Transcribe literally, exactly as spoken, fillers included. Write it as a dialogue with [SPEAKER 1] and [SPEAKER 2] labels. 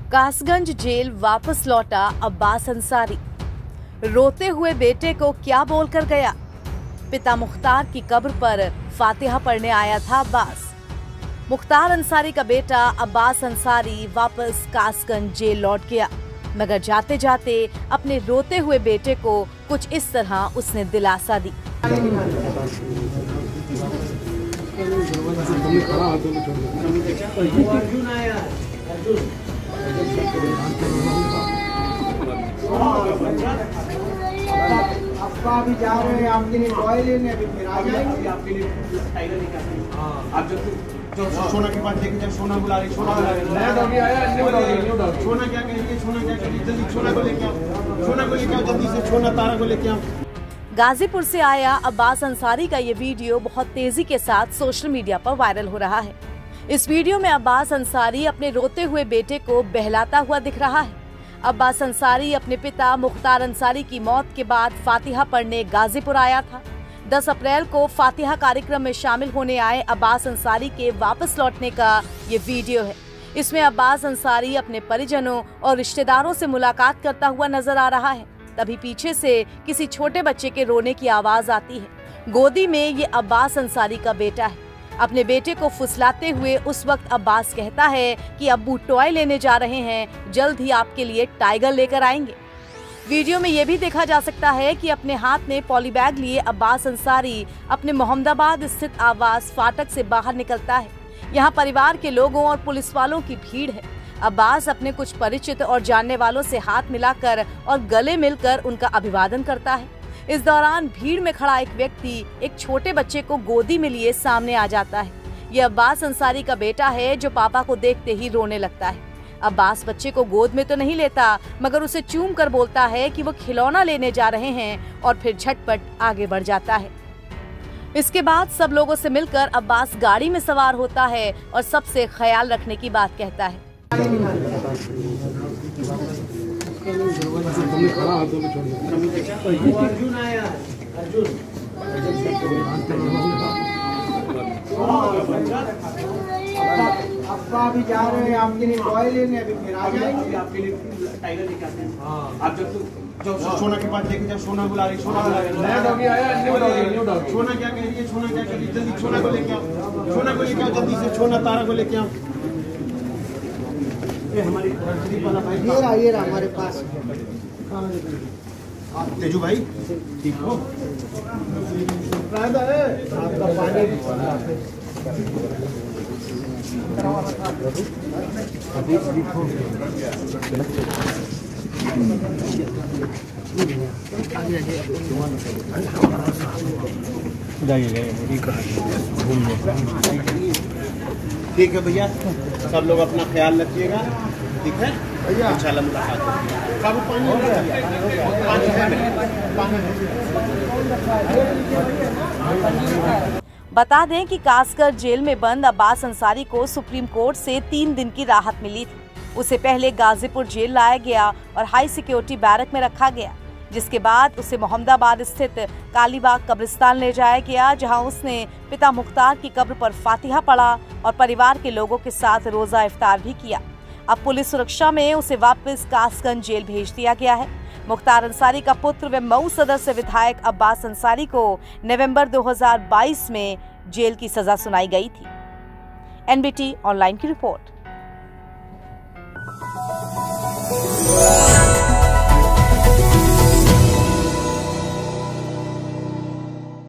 [SPEAKER 1] Kasganj jail वापस लौटा अब्बास अंसारी। रोते हुए बेटे को क्या बोलकर गया। पिता मुख्तार की कब्र पर फातिहा पढ़ने आया था अब्बास। मुख्तार अंसारी का बेटा अब्बास अंसारी वापस कासगंज जेल लौट गया, मगर जाते जाते अपने रोते हुए बेटे को कुछ इस तरह उसने दिलासा दी।
[SPEAKER 2] अब्बा भी जा रहे हैं आपके लिए टॉय लेने, अभी फिर आ जाएंगे आपके लिए टाइगर लेकर आते हैं। आप जब जो सोना के पास देखे, जब सोना बुला रही, सोना बुला रही, नया डॉगी आया, न्यू डॉगी, न्यू डॉगी। सोना क्या करेगी, सोना क्या करेगी, जल्दी सोना को लेके आओ, सोना को लेके आओ, जल्दी से सोना तारा को लेके आओ।
[SPEAKER 1] गाजीपुर से आया अब्बास अंसारी का ये वीडियो बहुत तेजी के साथ सोशल मीडिया पर वायरल हो रहा है। इस वीडियो में अब्बास अंसारी अपने रोते हुए बेटे को बहलाता हुआ दिख रहा है। अब्बास अंसारी अपने पिता मुख्तार अंसारी की मौत के बाद फातिहा पढ़ने गाजीपुर आया था। दस अप्रैल को फातिहा कार्यक्रम में शामिल होने आए अब्बास अंसारी के वापस लौटने का ये वीडियो है। इसमें अब्बास अंसारी अपने परिजनों और रिश्तेदारों से मुलाकात करता हुआ नजर आ रहा है। तभी पीछे से किसी छोटे बच्चे के रोने की आवाज आती है। गोदी में ये अब्बास अंसारी का बेटा है। अपने बेटे को फुसलाते हुए उस वक्त अब्बास कहता है कि अब्बू टॉय लेने जा रहे हैं, जल्द ही आपके लिए टाइगर लेकर आएंगे। वीडियो में यह भी देखा जा सकता है कि अपने हाथ में पॉली बैग लिए अब्बास अंसारी अपने मोहम्मदाबाद स्थित आवास फाटक से बाहर निकलता है। यहाँ परिवार के लोगों और पुलिस वालों की भीड़ है। अब्बास अपने कुछ परिचित और जानने वालों से हाथ मिलाकर और गले मिलकर उनका अभिवादन करता है। इस दौरान भीड़ में खड़ा एक व्यक्ति एक छोटे बच्चे को गोदी में लिए सामने आ जाता है। ये अब्बास अंसारी का बेटा है, जो पापा को देखते ही रोने लगता है। अब्बास बच्चे को गोद में तो नहीं लेता, मगर उसे चूम कर बोलता है कि वो खिलौना लेने जा रहे हैं और फिर झटपट आगे बढ़ जाता है। इसके बाद सब लोगों से मिलकर अब्बास गाड़ी में सवार होता है और सबसे ख्याल रखने की बात कहता है।
[SPEAKER 2] अर्जुन आया, अर्जुन। अब्बा भी जा रहे हैं आपके लिए टॉय लेने, अभी फिर आ जाएंगे आपके लिए टाइगर लेकर आते हैं। आप जब जो सोना के पास देखे, जब सोना बुला रही, सोना बुला रही, नया डॉगी आया, न्यू डॉगी, न्यू डॉगी। सोना क्या करेगी, सोना क्या करेगी, जल्दी सोना को लेके आओ, सोना को लेके आओ, जल्दी से सोना तारा को लेके आओ। हमारी ये रहा, ये रहा हमारे पास। तेजू भाई ठीक हो? आपका पानी
[SPEAKER 3] जाइए जाइए
[SPEAKER 2] ठीक है भैया, सब लोग अपना ख्याल रखिएगा, ठीक है भैया, इंशाल्लाह मुलाकात होगी। काबू पानी हो गया, पानी है।
[SPEAKER 1] बता दें कि कासगंज जेल में बंद अब्बास अंसारी को सुप्रीम कोर्ट से तीन दिन की राहत मिली थी। उसे पहले गाजीपुर जेल लाया गया और हाई सिक्योरिटी बैरक में रखा गया, जिसके बाद उसे मोहम्मदाबाद स्थित कालीबाग कब्रिस्तान ले जाया गया, जहां उसने पिता मुख्तार की कब्र पर फातिहा पढ़ा और परिवार के लोगों के साथ रोजा इफ्तार भी किया। अब पुलिस सुरक्षा में उसे वापस कासगंज जेल भेज दिया गया है। मुख्तार अंसारी का पुत्र व मऊ सदर से विधायक अब्बास अंसारी को नवंबर दो हज़ार बाईस में जेल की सजा सुनाई गई थी। एनबीटी ऑनलाइन की रिपोर्ट।